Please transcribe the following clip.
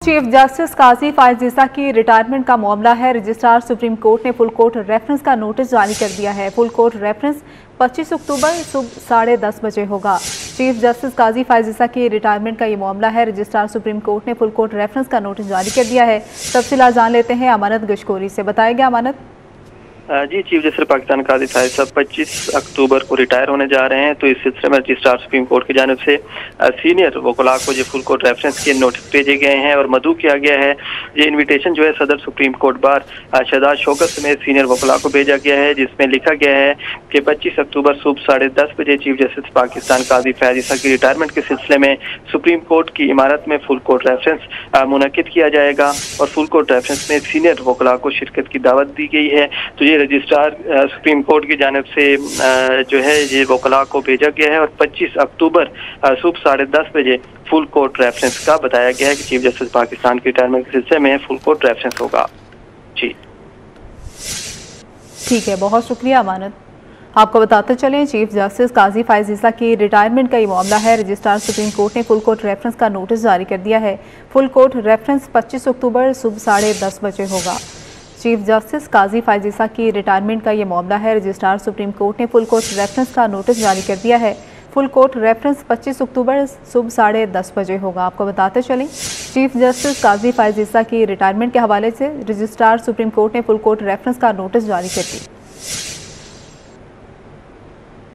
Chief justice काजी फायज ईसा की retirement का मामला है। रजिस्ट्रार सुप्रीम कोर्ट ने फुल कोर्ट रेफरेंस का नोटिस जारी कर दिया है। फुल कोर्ट रेफरेंस 25 अक्टूबर सुबह 10:30 बजे होगा। चीफ जस्टिस काजी फायज ईसा की रिटायरमेंट का ये मामला है। रजिस्ट्रार सुप्रीम कोर्ट ने फुल कोर्ट रेफरेंस का नोटिस जारी कर दिया है। तफसीलात जान लेते हैं अमानत गशकोरी से। बताएगा अमानत। जी, चीफ जस्टिस पाकिस्तान काजी फायज साहब 25 अक्टूबर को रिटायर होने जा रहे हैं। तो इस सिलसिले में रजिस्ट्रार सुप्रीम कोर्ट की जानिब से सीनियर वकला को जो फुल कोर्ट रेफरेंस के नोटिस भेजे गए हैं और मदऊ किया गया है। ये इन्विटेशन जो है सदर Supreme Court bar Shahzad Shaukat समेत सीनियर वकला को भेजा गया है, जिसमें लिखा गया है कि 25 अक्टूबर सुबह 10:30 बजे चीफ जस्टिस पाकिस्तान काजी फायज ईसा की रिटायरमेंट के सिलसिले में सुप्रीम कोर्ट की इमारत में फुल कोर्ट रेफरेंस मुनक्किद किया जाएगा और फुल कोर्ट रेफरेंस में सीनियर वकला को शिरकत की दावत दी गई है। तो ये रजिस्ट्रार सुप्रीम कोर्ट की जानिब से जो है ये वकला को भेजा गया है और 25 अक्टूबर सुबह 10:30 बजे फुल कोर्ट रेफरेंस का बताया गया है कि चीफ जस्टिस पाकिस्तान की रिटायरमेंट के सिलसिले में फुल कोर्ट रेफरेंस होगा। जी ठीक है, बहुत शुक्रिया अमानत। आपको बताते चलें, चीफ जस्टिस काजी फायज ईसा की रिटायरमेंट का ये मामला है। रजिस्ट्रार सुप्रीम कोर्ट ने फुल कोर्ट रेफरेंस का नोटिस जारी कर दिया है। फुल कोर्ट रेफरेंस 25 अक्टूबर सुबह 10:30 बजे होगा। चीफ जस्टिस काजी फायज ईसा की रिटायरमेंट का ये मामला है। रजिस्ट्रार सुप्रीम कोर्ट ने फुल कोर्ट रेफरेंस का नोटिस जारी कर दिया है। फुल कोर्ट रेफरेंस 25 अक्टूबर सुबह 10:30 बजे होगा। आपको बताते चलें, चीफ जस्टिस काजी फायज ईसा की रिटायरमेंट के हवाले से रजिस्ट्रार सुप्रीम कोर्ट ने फुल कोर्ट रेफरेंस का नोटिस जारी कर दिया।